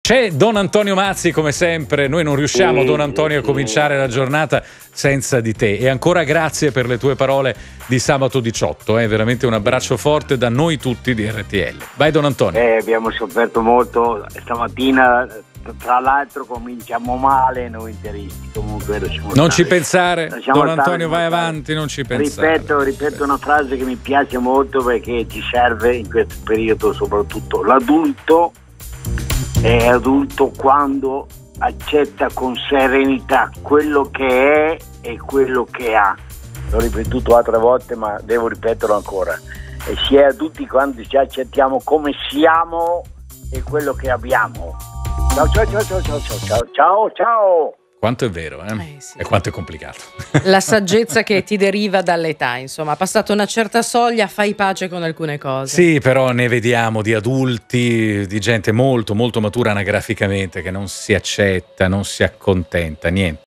C'è Don Antonio Mazzi, come sempre. Noi non riusciamo, Don Antonio, a cominciare la giornata senza di te. E ancora grazie per le tue parole di sabato 18. Veramente un abbraccio forte da noi tutti di RTL. Vai, Don Antonio. Abbiamo sofferto molto stamattina. Tra l'altro cominciamo male noi interisti. Comunque non ci pensare, Don Antonio, vai avanti, non ci pensare. Ripeto una frase che mi piace molto perché ci serve in questo periodo, soprattutto l'adulto è adulto quando accetta con serenità quello che è e quello che ha. L'ho ripetuto altre volte, ma devo ripeterlo ancora. E si è adulti quando ci accettiamo come siamo e quello che abbiamo. Ciao. Quanto è vero, sì. E quanto è complicato. La saggezza che ti deriva dall'età, insomma, passata una certa soglia fai pace con alcune cose. Sì, però ne vediamo di adulti, di gente molto molto matura anagraficamente che non si accetta, non si accontenta, niente.